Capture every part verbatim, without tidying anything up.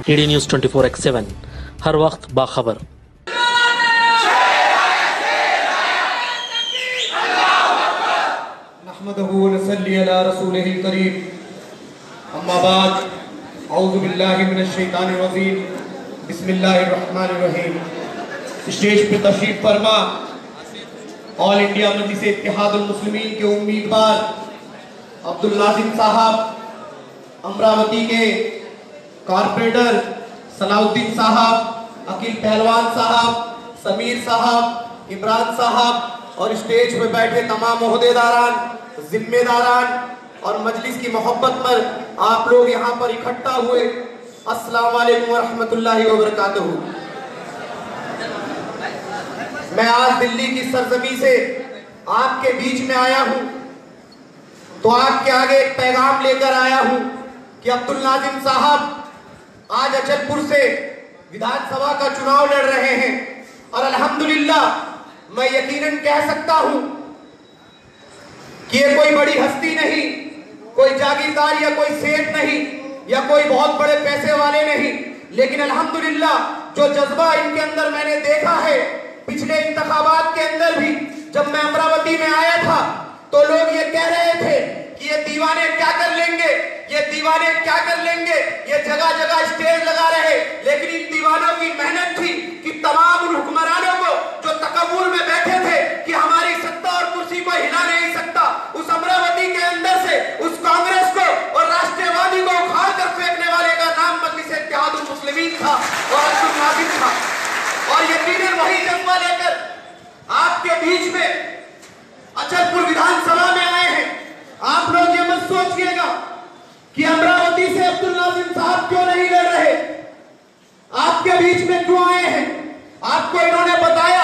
D news twenty four x seven हर वक्त बाखबर। नहमदुहु व नसल्ली अला रसूलिहिल करीम, अम्मा बाद, औज़ु बिल्लाहि मिनश शैतानिर रजीम, बिस्मिल्लाहिर रहमानिर रहीम। स्टेज पे तशरीफ फरमा ऑल इंडिया मजलिस इत्तेहादुल मुस्लिमीन के उम्मीदवार अब्दुल नाज़िम साहब, अमरावती के कारपोरेटर सलाउद्दीन साहब, अकील पहलवान साहब, समीर साहब, इमरान साहब और स्टेज पे बैठे तमाम ओहदेदारान, जिम्मेदारान और मजलिस की मोहब्बत पर आप लोग यहाँ पर इकट्ठा हुए, अस्सलाम वालेकुम व रहमतुल्लाहि व बरकातहू। मैं आज दिल्ली की सरजमी से आपके बीच में आया हूँ तो आपके आगे एक पैगाम लेकर आया हूँ कि अब्दुल नाज़िम साहब आज अचलपुर से विधानसभा का चुनाव लड़ रहे हैं और अल्हम्दुलिल्लाह मैं यकीनन कह सकता हूं कि ये कोई बड़ी हस्ती नहीं, कोई जागीरदार या कोई सेठ नहीं या कोई बहुत बड़े पैसे वाले नहीं, लेकिन अल्हम्दुलिल्लाह जो जज्बा इनके अंदर मैंने देखा है पिछले इंतखाबात के अंदर भी, जब मैं अमरावती में आया था तो लोग ये कह रहे थे कि ये दीवाने क्या कर लेंगे, ये दीवाने क्या कर लेंगे, ये जगह जगह स्टेज लगा रहे। लेकिन इन दीवानों की मेहनत थी कि तमाम उन हुक्मरानों को जो तकब्बुर में बैठे थे कि हमारी सत्ता और कुर्सी को हिला नहीं सकता, उस अमरावती के अंदर से उस कांग्रेस को और राष्ट्रवादी को उखाड़ कर फेंकने वाले का नाम मजलिस इत्तेहादुल मुस्लिमीन था और अब्दुल नाज़िम था। और यकीनन वही जज्बा लेकर आपके बीच में अचलपुर विधानसभा में आए हैं। आप लोग ये मत सोचिएगा कि अमरावती से अब्दुल नाज़िम साहब क्यों नहीं लड़ रहे, आपके बीच में क्यों आए हैं। आपको इन्होंने बताया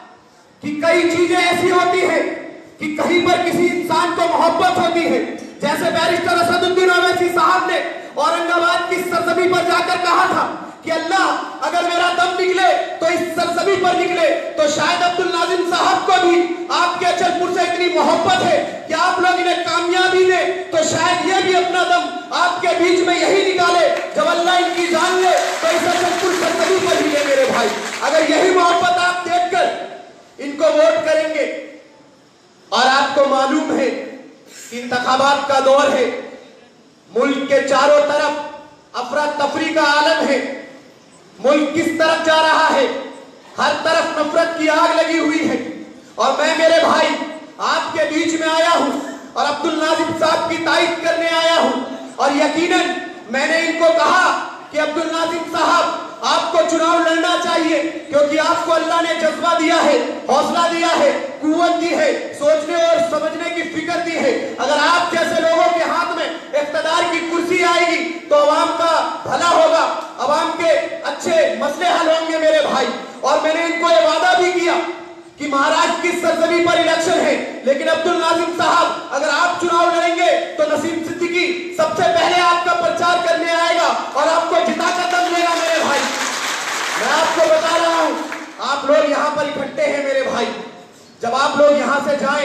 कि कई चीजें ऐसी होती है कि कहीं पर किसी इंसान को मोहब्बत होती है, जैसे बैरिस्टर असदुद्दीन ओवैसी साहब ने औरंगाबाद की सरजमी पर जाकर कहा था कि अल्लाह अगर मेरा दम निकले तो इस सरजमी पर निकले। तो शायद अब्दुल नाज़िम साहब को भी आपके अचलपुर से इतनी मोहब्बत है कि आप लोग इन्हें कामयाबी दे तो शायद ये भी अपना दम आपके बीच में यही निकाले। जब अल्लाह इनकी जान ले तो इस अचलपुर सरजमी पर ही ले मेरे भाई। अगर यही मोहब्बत आप देखकर इनको वोट करेंगे, और आपको मालूम है इंतखाबात का दौर है, मुल्क के चारों तरफ अफरा तफरी का आलम है, मुल्क किस तरफ जा रहा है, हर तरफ नफरत की आग लगी हुई है। और मैं मेरे भाई आपके बीच में आया हूं और अब्दुल नाज़िम साहब की तारीफ करने आया हूं। और यकीनन मैंने इनको कहा कि अब्दुल नाज़िम साहब आपको चुनाव लड़ना चाहिए, क्योंकि आपको अल्लाह ने जज्बा दिया है, हौसला दिया है, कुव्वत दी है, सोचने और समझने की फिक्र दी है। अगर आप जैसे लोगों के हाथ में इख्तिदार की कुर्सी आएगी तो अवाम का भला होगा, अवाम के अच्छे मसले हल होंगे मेरे भाई। और मैंने इनको ये वादा भी किया कि महाराष्ट्र की सरजमी पर इलेक्शन है, लेकिन अब्दुल नाज़िम साहब अगर आप चुनाव लड़ेंगे तो नसीम सिद्दीकी सबसे पहले आपका प्रचार करने आएगा और आपको जिता कर दम लेगा मेरे भाई। मैं आपको बता रहा हूं, आप लोग यहाँ पर इकट्ठे हैं मेरे भाई। जब आप लोग यहाँ से जाएं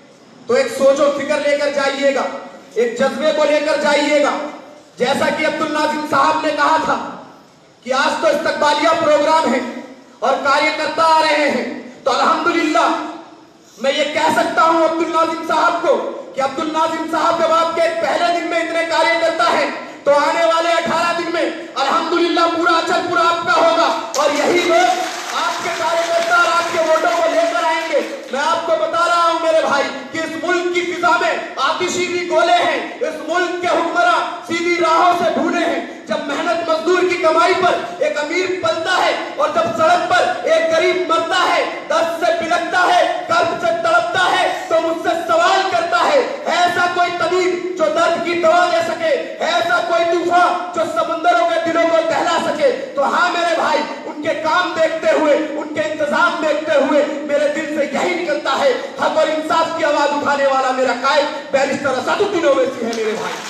तो एक सोचो फिक्र लेकर जाइएगा, एक जज्बे को लेकर जाइएगा। जैसा कि अब्दुल नाज़िम साहब ने कहा था कि आज तो इस्तकबालिया प्रोग्राम है और कार्यकर्ता आ रहे हैं, तो अल्हम्दुलिल्लाह मैं ये कह सकता हूं अब्दुल नाज़िम साहब को कि अब्दुल नाज़िम साहब जब आपके पहले दिन में इतने कार्यकर्ता हैं तो आने वाले अठारह दिन में अल्हम्दुलिल्लाह पूरा अचलपुर आपका होगा और यही लोग आपके कार्यकर्ता और आपके वोटों को लेकर आएंगे। मैं आपको बता रहा हूं मेरे भाई कि इस मुल्क की फिजा में आतिशीनी गोले हैं, इस मुल्क के हुक्मरान सीधी राहों से ढूंढे हैं। जब मेहनत मजदूर की कमाई पर एक अमीर पलता है और जब सड़क पर एक गरीब मरता है, दर्द से बिलखता है, कर्ज से तड़पता है, तो मुझसे सवाल करता है, ऐसा कोई तबीब जो दर्द की दवा दे सके, ऐसा कोई तूफान जो समंदरों के दिलों को दहला सके। तो हाँ मेरे भाई, उनके काम देखते हुए, उनके इंतजाम देखते हुए मेरे दिल से यही निकलता है, हक और इंसाफ की आवाज उठाने वाला मेरा कायद बैरिस्टर असदुद्दीन ओवैसी है मेरे भाई।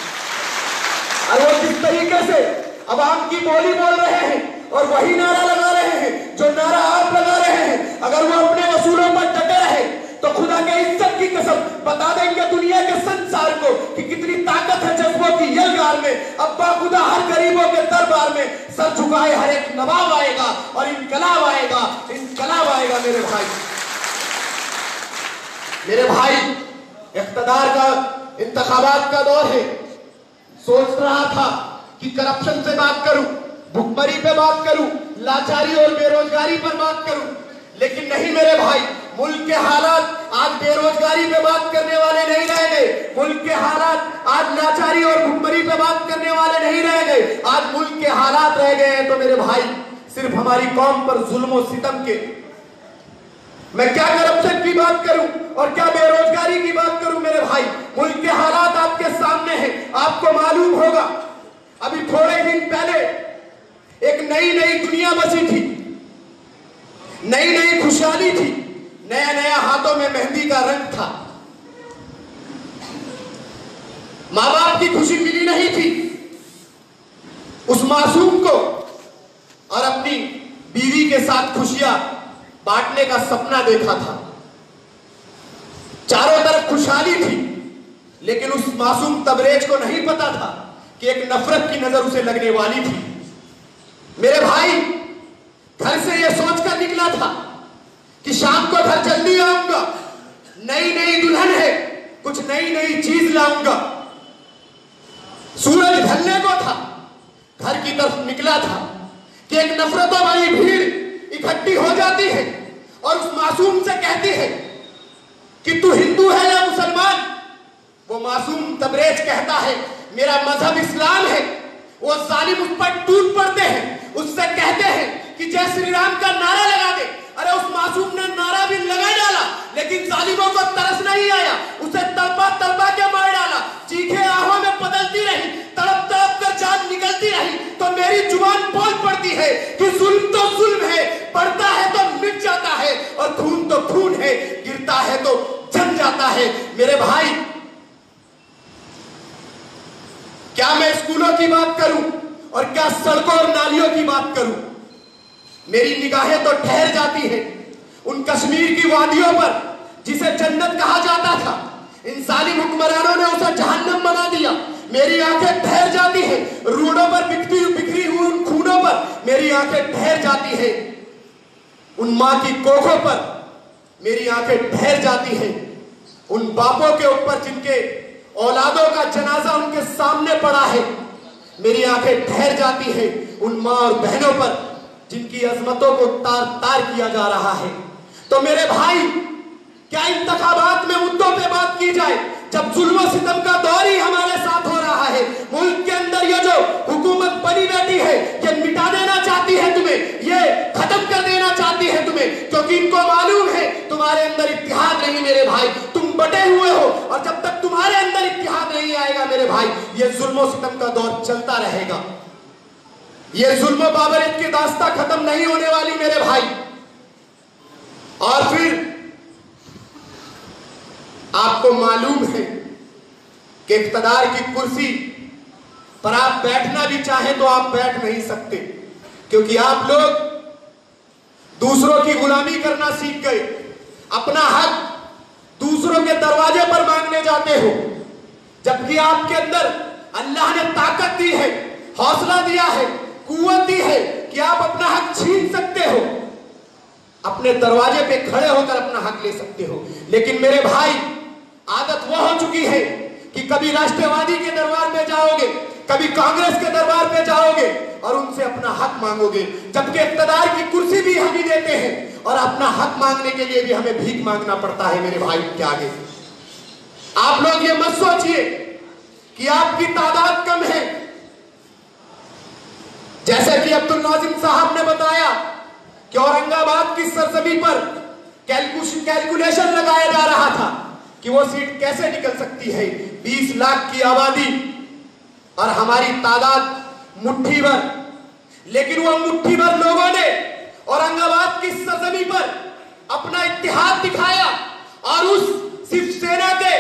और वो जिस तरीके से अवाम की बोली बोल रहे हैं और वही नारा लगा रहे हैं जो नारा आप लगा रहे हैं, अगर वो अपने वसूलों पर डटे रहे तो खुदा के इज्जत की कसम बता देंगे दुनिया के संसार को कि कितनी ताकत है जज्बों की यलगार में। अब्बा खुदा हर गरीबों के दरबार में सर झुकाए हर एक नवाब आएगा और इनकलाब आएगा, इनकलाब आएगा मेरे भाई। मेरे भाई, इख्तिदार का इंतखाबात का दौर है। सोच रहा था कि करप्शन से बात करूं, भुखमरी पे बात करूं, लाचारी और बेरोजगारी पर बात करूं, लेकिन नहीं मेरे भाई। मुल्क के हालात आज बेरोजगारी पे बात करने वाले नहीं रह गए, मुल्क के हालात आज लाचारी और भुखमरी पे बात करने वाले नहीं रह गए। आज मुल्क के हालात रह गए हैं तो मेरे भाई सिर्फ हमारी कौम पर जुल्म और सितम के। मैं क्या करप्शन की बात करूं और क्या बेरोजगारी की बात करूं मेरे भाई। मुल्क के हालात आपके सामने हैं, आपको मालूम होगा। अभी थोड़े दिन पहले एक नई नई दुनिया बची थी, नई नई खुशहाली थी, नया नया हाथों में मेहंदी का रंग था। मां बाप की खुशी मिली नहीं थी उस मासूम को, और अपनी बीवी के साथ खुशियां बांटने का सपना देखा था। चारों तरफ खुशहाली थी, लेकिन उस मासूम तबरेज को नहीं पता था कि एक नफरत की नजर उसे लगने वाली थी। मेरे भाई, घर से यह सोचकर निकला था कि शाम को घर जल्दी आऊंगा, नई नई दुल्हन है, कुछ नई नई चीज लाऊंगा। सूरज ढलने को था, घर की तरफ निकला था कि एक नफरतों वाली भीड़ इकट्ठी हो जाती है और उस मासूम से कहती है कि तू हिंदू है या मुसलमान। वो मासूम तबरेज कहता है मेरा मजहब इस्लाम है। वो जालिम उस पर टूट पड़ते हैं, उससे कहते हैं कि जय श्री राम का नारा लगा दे। अरे उस मासूम ने नारा भी लगा डाला, लेकिन जालिमों को तरस नहीं आया, उसे तड़पा तड़पा के मार डाला। चीखें आहों में बदलती रही, तड़प तड़प कर जान निकलती रही, तो मेरी जुबान बोल पड़ती है कि जुल्म तो जुल्म है, बढ़ता है तो मिट जाता है, और खून तो खून है, गिरता है तो जम जाता है। मेरे भाई, क्या मैं स्कूलों की बात करूं और क्या सड़कों और नालियों की बात करूं, मेरी निगाहें तो ठहर जाती है उन कश्मीर की वादियों पर जिसे जन्नत कहा जाता था। इन जालिम हुक्मरानों ने उसे जहन्नम बना दिया। मेरी आंखें ठहर जाती है रोडों पर बिखरी बिखरी हुई उन खूनों पर, मेरी आंखें ठहर जाती है उन मां की कोखों पर, मेरी आंखें ठहर जाती है उन बापों के ऊपर जिनके औलादों का जनाजा उनके सामने पड़ा है। मेरी आंखें ठहर जाती है उन मां और बहनों पर जिनकी अजमतों को तार तार किया जा रहा है। तो मेरे भाई, क्या इंतखाबात में मुद्दों पे बात की जाए जब जुल्म सितम का दौर ही हमारे साथ हो रहा है। मुल्क के अंदर ये जो हुकूमत बनी बैठी है, ये मिटा देना चाहती है तुम्हें, ये खत्म कर देना चाहती है तुम्हें, क्योंकि इनको मालूम है तुम्हारे अंदर इत्तेहाद नहीं मेरे भाई, तुम बटे हुए हो, और जब तक तुम्हारे अंदर इत्तेहाद नहीं आएगा मेरे भाई, ये जुल्म सितम का दौर चलता रहेगा। ये जुल्म बाबरियत की दास्ता खत्म नहीं होने वाली मेरे भाई। और फिर आपको मालूम है कि इख्तिदार की कुर्सी पर आप बैठना भी चाहें तो आप बैठ नहीं सकते, क्योंकि आप लोग दूसरों की गुलामी करना सीख गए। अपना हक दूसरों के दरवाजे पर मांगने जाते हो, जबकि आपके अंदर अल्लाह ने ताकत दी है, हौसला दिया है, कुव्वत दी है कि आप अपना हक छीन सकते हो, अपने दरवाजे पे खड़े होकर अपना हक ले सकते हो। लेकिन मेरे भाई, आदत वो हो चुकी है कि कभी राष्ट्रवादी के दरबार पे जाओगे, कभी कांग्रेस के दरबार पे जाओगे और उनसे अपना हक मांगोगे, जबकि इख्तिदार की कुर्सी भी हम ही देते हैं और अपना हक मांगने के लिए भी हमें भीख मांगना पड़ता है मेरे भाई के आगे। आप लोग ये मत सोचिए कि आपकी तादाद कम है। जैसे कि अब्दुल नाजिम साहब ने बताया कि औरंगाबाद की सरजमी पर कैलकुलेशन लगाया जा रहा था कि वो सीट कैसे निकल सकती है। बीस लाख की आबादी और हमारी तादाद मुट्ठी भर, लेकिन वो मुट्ठी भर लोगों ने औरंगाबाद की सरजमी पर अपना इत्तेहाद दिखाया और उस शिवसेना के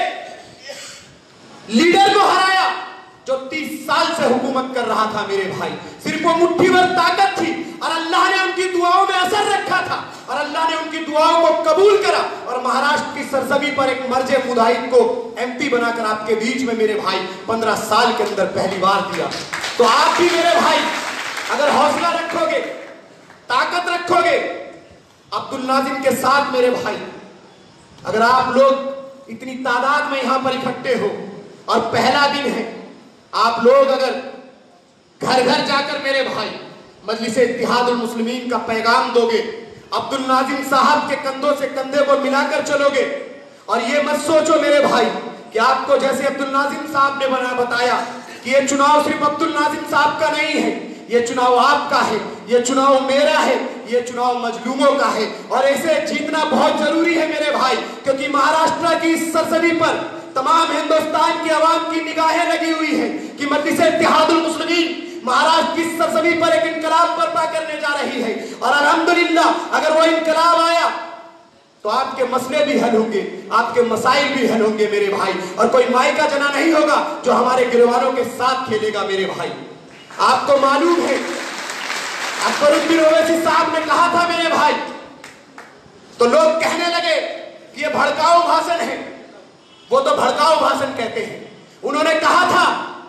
लीडर को हराया जो तीस साल से हुकूमत कर रहा था मेरे भाई। सिर्फ वो मुट्ठी भर ताकत थी और अल्लाह ने उनकी दुआओं में असर रखा था और अल्लाह ने उनकी दुआओं को कबूल करा और और महाराष्ट्र की सरजमी पर एक मर्जे मुजाहिद को एमपी बनाकर आपके बीच में मेरे भाई पंद्रह साल के अंदर पहली बार दिया। तो आप भी मेरे भाई अगर हौसला रखोगे, ताकत रखोगे, अब्दुल नाजिम के साथ मेरे भाई अगर आप लोग इतनी तादाद में यहां पर इकट्ठे हो और पहला दिन है, आप लोग अगर घर घर जाकर मेरे भाई मजलिस इत्तिहादुल मुस्लिमीन का पैगाम दोगे, अब्दुल नाजिम साहब के कंधों से कंधे को मिलाकर चलोगे, और ये मत सोचो मेरे भाई कि आपको जैसे अब्दुल नाजिम साहब ने बना बताया कि ये चुनाव सिर्फ अब्दुल नाजिम साहब का नहीं है, ये चुनाव आपका है, ये चुनाव मेरा है, ये चुनाव मजलूमों का है, और ऐसे जीतना बहुत जरूरी है मेरे भाई, क्योंकि महाराष्ट्र की इस सरजमी पर तमाम हिंदुस्तान की आवाम की निगाहें लगी हुई है कि मजलिस इत्तिहादुल मुस्लिमीन महाराष्ट्र की सरजमी पर एक इनकलाब बर्पा करने जा रही है, और अल्हम्दुलिल्लाह अगर वो इनकलाब आया तो आपके मसले भी हल होंगे, आपके मसाइल भी हल होंगे मेरे भाई, और कोई माई का जना नहीं होगा जो हमारे गिरवानों के साथ खेलेगा मेरे भाई। आपको मालूम है अकबरुद्दीन ओवैसी साहब ने कहा था मेरे भाई, तो लोग कहने लगे कि ये भड़काऊ भाषण है, वो तो भड़काऊ भाषण कहते हैं। उन्होंने कहा था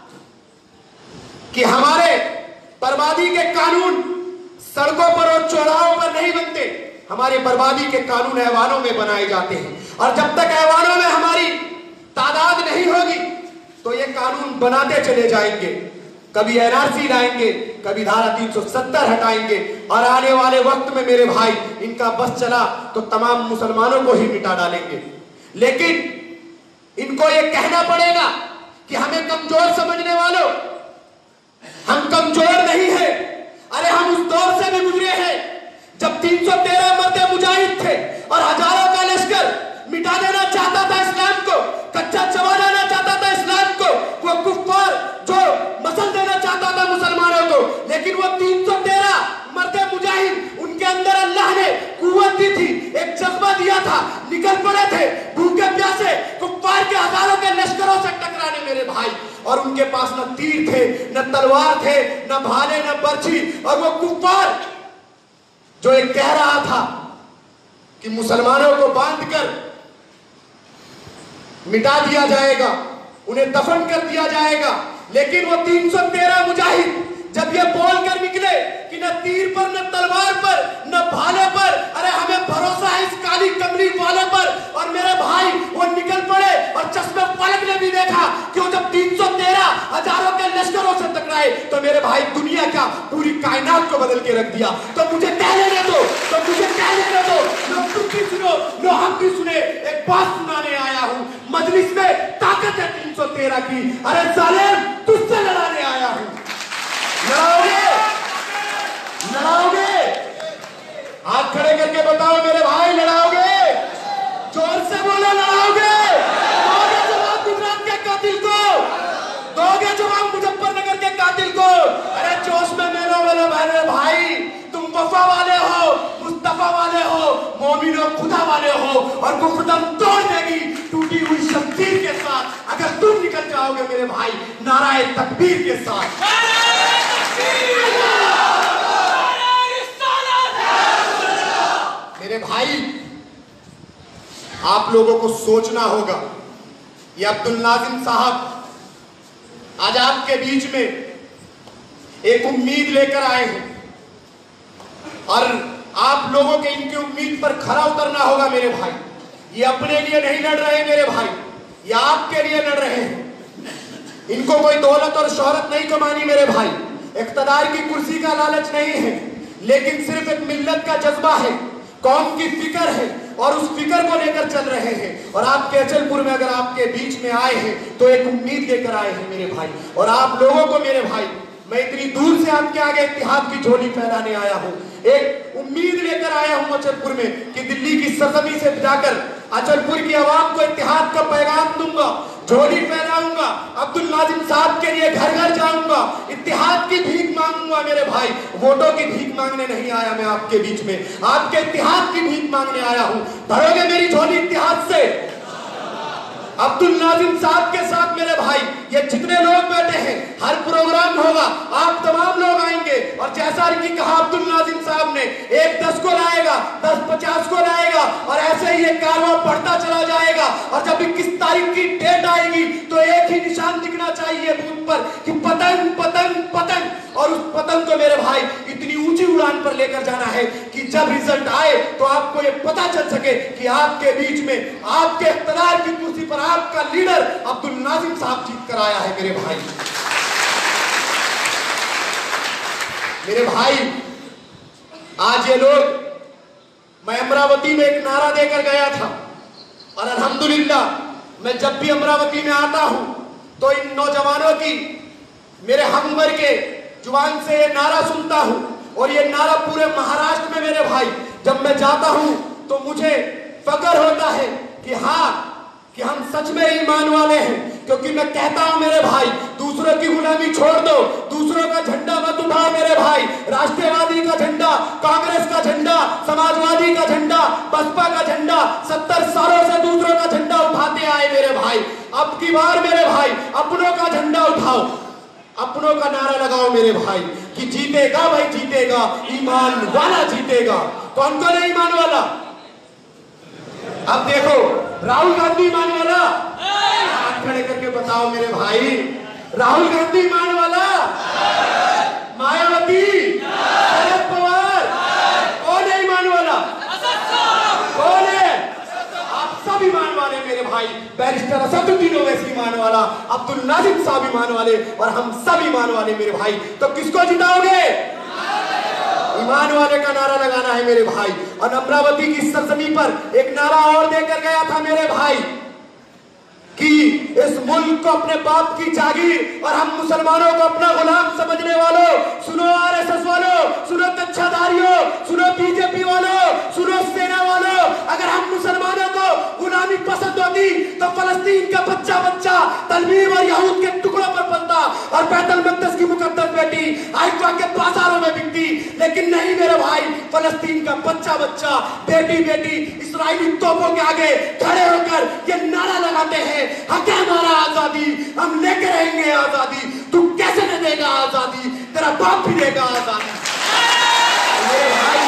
कि हमारे बर्बादी के कानून सड़कों पर और चौराहों पर नहीं बनते, हमारे बर्बादी के कानून ऐवानों में बनाए जाते हैं, और जब तक ऐवानों में हमारी तादाद नहीं होगी तो ये कानून बनाते चले जाएंगे। कभी एनआरसी लाएंगे, कभी धारा तीन सौ सत्तर हटाएंगे, और आने वाले वक्त में मेरे भाई इनका बस चला तो तमाम मुसलमानों को ही मिटा डालेंगे। लेकिन इनको ये कहना पड़ेगा कि हमें कमजोर समझने वालों, हम कमजोर नहीं है। अरे हम उस दौर से भी गुजरे हैं जब तीन सौ तेरह मर्दे मुजाहिद थे और हजारों का लश्कर मिटा देना चाहता था इस्लाम को, कच्चा चबा देना चाहता था इस्लाम को, वो कुफ्फार जो मसल देना चाहता था मुसलमानों को, लेकिन वो तीन सौ तेरह मर्दे मुजाहिद, उनके अंदर अल्लाह ने कुव्वत दी थी, एक जज्बा दिया था, निकल पड़े थे भूखे प्यासे कुफ्फार के हजारों के लश्करों से टकराने मेरे भाई, और उनके पास न तीर थे, न तलवार थे, न भाले, न बर्छी, और वो कुफ्फार जो एक कह रहा था कि मुसलमानों को बांधकर मिटा दिया जाएगा, उन्हें दफन कर दिया जाएगा, लेकिन वो तीन सौ तेरह मुजाहिद जब ये बोलकर निकले कि न तीर पर, न तलवार पर, न भाले पर, अरे हमें भरोसा है इस काली कमली वाले पर, और मेरे भाई वो निकल पड़े, और चश्मे फलक ने भी देखा कि वो जब तीन सौ तेरह हजारों के लश्करों से टकराए तो मेरे भाई दुनिया का पूरी कायनात को बदल के रख दिया। तो मुझे कह लेने दो, तो मुझे कह लेने दो, लो तुम भी सुनो, लो हम भी सुने, एक बात सुनाने आया हूँ, मजलिस में ताकत है तीन सौ तेरह की, अरे जालिम तुझसे लड़ाने आया हूँ। लड़ाओगे, लड़ाओगे, हाथ खड़े करके बताओ मेरे भाई, लड़ाओगे? जोर से बोलो, लड़ाओगे? दोगे जवाब गुजरात के कातिल को, दोगे जवाब मुजफ्फरनगर के कातिल को? अरे जोश में मेरे वाले मेरे भाई, तुम वफा वाले हो, मुस्तफा वाले हो, मोमिनो खुदा वाले हो, और गुफ्तम तोड़ देगी टूटी हुई शमशीर के साथ अगर तुम निकल जाओगे मेरे भाई नाराए तकबीर के साथ। मेरे भाई आप लोगों को सोचना होगा, ये अब्दुल नाजिम साहब आज आपके बीच में एक उम्मीद लेकर आए हैं, और आप लोगों के इनकी उम्मीद पर खरा उतरना होगा मेरे भाई। ये अपने लिए नहीं लड़ रहे मेरे भाई, ये आपके लिए लड़ रहे हैं। इनको कोई दौलत और शोहरत नहीं कमानी मेरे भाई, इख्तिदार की कुर्सी का लालच नहीं है, लेकिन सिर्फ एक मिल्लत का जज्बा है, कौम की फिक्र है, और उस फिक्र को लेकर चल रहे हैं। और आपके अचलपुर में अगर आपके बीच में आए हैं तो एक उम्मीद लेकर आए हैं मेरे भाई, और आप लोगों को मेरे भाई मैं इतनी दूर से आपके आगे इत्तिहाद की झोली फैलाने आया हूँ, एक उम्मीद लेकर आया हूँ अचलपुर में कि दिल्ली की सरजमी से जाकर अचलपुर की आवाम को इत्तिहाद का पैगाम दूंगा, झोली फैलाऊंगा, अब्दुल नाजिम साहब के लिए घर घर जाऊंगा, इत्तिहाद की भीख मांगूंगा मेरे भाई। वोटों की भीख मांगने नहीं आया मैं आपके बीच में, आपके इत्तिहाद की भीख मांगने आया हूँ। भरोगे मेरी झोली इत्तिहाद से? अब्दुल नाजिम साहब के साथ मेरे भाई ये जितने लोग बैठे हैं, हर प्रोग्राम होगा, आप तमाम लोग आएंगे, और जैसा कि कहा अब्दुल नाजिम साहब ने, एक दस को लाएगा, दस पचास को लाएगा, और ऐसे ही ये कारवां बढ़ता चला जाएगा। और जब इक्कीस तारीख की डेट आएगी तो एक ही निशान दिखना चाहिए बूथ पर कि पतन पतन पतन। और उस पतन को मेरे भाई इतनी ऊंची उड़ान पर लेकर जाना है कि जब रिजल्ट आए तो आपको ये पता चल सके कि आपके बीच में, आपके इख्तियार की कुर्सी पर आपका लीडर अब्दुल नाजिम साहब जीत कर आया है। मेरे भाई मेरे भाई आज ये लोग, मैं अमरावती में एक नारा देकर गया था और अल्हम्दुलिल्लाह मैं जब भी अमरावती में आता हूं तो इन नौजवानों की, मेरे हम उम्र के जुबान से ये नारा सुनता हूं। और ये नारा पूरे महाराष्ट्र में मेरे भाई जब मैं जाता हूं तो मुझे फख्र होता है कि हाँ कि हम सच में ईमान वाले हैं। क्योंकि मैं कहता हूं मेरे भाई, दूसरों की गुलामी छोड़ दो, दूसरों का झंडा मत उठाओ मेरे भाई। राष्ट्रवादी का झंडा, कांग्रेस का झंडा, समाजवादी का झंडा, बसपा का झंडा, सत्तर सालों से दूसरों का झंडा उठाते आए मेरे भाई। अब की बार मेरे भाई अपनों का झंडा उठाओ, अपनों का नारा लगाओ मेरे भाई कि जीतेगा भाई जीतेगा, ईमान वाला जीतेगा। कौन कौन है ईमान वाला? अब देखो, राहुल गांधी ईमान वाला, हाथ खड़े करके बताओ मेरे भाई। राहुल गांधी ईमान वाला, मायावती, शरद पवार, कौन है ईमान वाला? कौन है? आप सब ईमान वाले मेरे भाई। बैरिस्टर असदुद्दीन ओवैसी ईमान वाला, अब्दुल नाजिम साहब ईमान वाले और हम सब ईमान वाले मेरे भाई। तो किसको जिताओगे? ईमान वाले का नारा लगाना है मेरे भाई। और अमरावती की सरजमी पर एक नारा और देकर गया था मेरे भाई कि इस मुल्क को अपने बाप की जागीर और हम मुसलमानों को अपना गुलाम समझने वालों, सुनो आरएसएस वालों, सुनो कच्छाधारियों, सुनो बीजेपी वालों, सुनो सेना वालों, अगर हम मुसलमानों को गुलामी पसंद होती तो फलस्तीन का बच्चा बच्चा तलवीम और यहूद के टुकड़ों पर पलता और बैतुल मक़दस की मुकद्दस बेटी हाइफा के बाजारों में बिकती। लेकिन नहीं मेरे भाई, फलस्तीन का बच्चा बच्चा, बेटी बेटी इस्राएली तोपों के आगे खड़े होकर ये नारा लगाते हैं, हक है हमारा आजादी, हम लेके रहेंगे आजादी। तू कैसे न देगा आजादी? तेरा बाप भी देगा आजादी। मेरे भाई,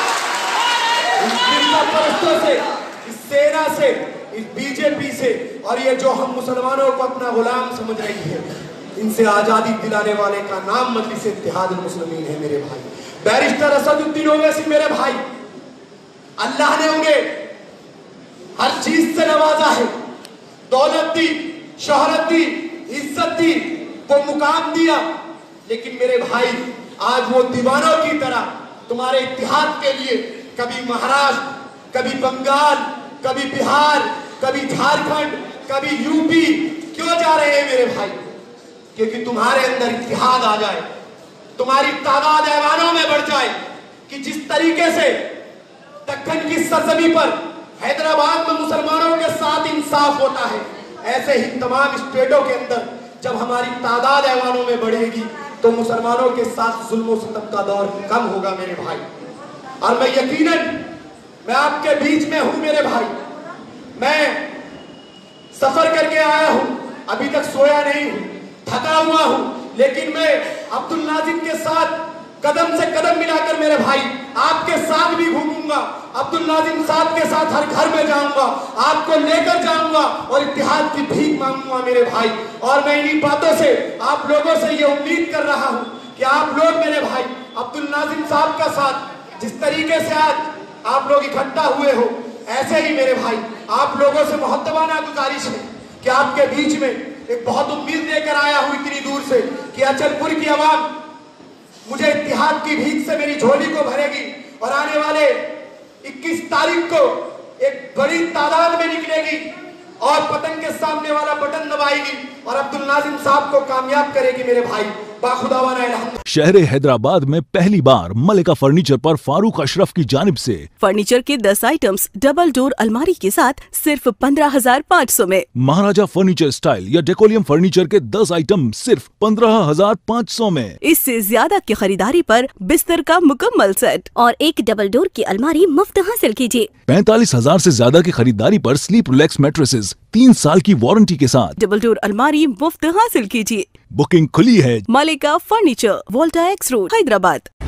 इस मिर्जा परस्तों से, इस सेना से, इस बीजेपी से और ये जो हम मुसलमानों को अपना गुलाम समझ रही है, इनसे आजादी दिलाने वाले का नाम मजलिस इत्तेहादुल मुस्लिमीन है मेरे भाई। बैरिस्टर असदुद्दीन ओवैसी मेरे भाई, अल्लाह ने उन्हें हर चीज से नवाजा है, दौलत दी, शोहरत दी, इज्जत दी, वो मुकाम दिया। लेकिन मेरे भाई आज वो दीवानों की तरह तुम्हारे इत्तेहाद के लिए कभी महाराष्ट्र, कभी बंगाल, कभी बिहार, कभी झारखंड, कभी यूपी क्यों जा रहे हैं मेरे भाई? क्योंकि तुम्हारे अंदर इत्तेहाद आ जाए, तुम्हारी तादाद ऐवानों में बढ़ जाए कि जिस तरीके से दक्कन की सरजमी पर हैदराबाद में मुसलमानों के साथ इंसाफ होता है, ऐसे ही तमाम स्टेटों के अंदर जब हमारी तादाद ऐवानों में बढ़ेगी तो मुसलमानों के साथ जुल्म सितम का दौर कम होगा मेरे भाई। और मैं यकीनन मैं आपके बीच में हूं मेरे भाई। मैं सफर करके आया हूं, अभी तक सोया नहीं हूं, थका हुआ हूं, लेकिन मैं अब्दुल नाजिम के साथ कदम से कदम मिलाकर मेरे भाई आपके साथ भी घूमूंगा, अब्दुल नाजिम साहब के साथ हर घर में जाऊंगा, आपको लेकर जाऊंगा और इत्तेहाद की भीख मांगूंगा मेरे भाई। और मैं इन्हीं बातों से आप लोगों से ये उम्मीद कर रहा हूं कि आप लोग मेरे भाई अब्दुल नाजिम साहब का साथ जिस तरीके से आज आप लोग इकट्ठा हुए हो, ऐसे ही मेरे भाई आप लोगों से मुहत्तबाना गुजारिश है कि आपके बीच में एक बहुत उम्मीद लेकर आया हूं इतनी दूर से कि अचलपुर की आवाम मुझे इत्तेहाद की भीख से मेरी झोली को भरेगी और आने वाले इक्कीस तारीख को एक बड़ी तादाद में निकलेगी और पतंग के सामने वाला बटन दबाएगी और अब्दुल नाजिम साहब को कामयाब करेगी मेरे भाई। शहर हैदराबाद में पहली बार मलिका फर्नीचर पर फारूक अशरफ की जानिब से फर्नीचर के दस आइटम्स डबल डोर अलमारी के साथ सिर्फ पंद्रह हजार पाँच सौ में। महाराजा फर्नीचर स्टाइल या डेकोलियम फर्नीचर के दस आइटम सिर्फ पंद्रह हजार पाँच सौ में। इससे ज्यादा की खरीदारी पर बिस्तर का मुकम्मल सेट और एक डबल डोर की अलमारी मुफ्त हासिल कीजिए। पैंतालीस हजार ऐसी ज्यादा की खरीदारी पर स्लीप रिलैक्स मैट्रेसेस तीन साल की वारंटी के साथ डबल डोर अलमारी मुफ्त हासिल कीजिए। बुकिंग खुली है। Mallika furniture, Volta X road, Hyderabad.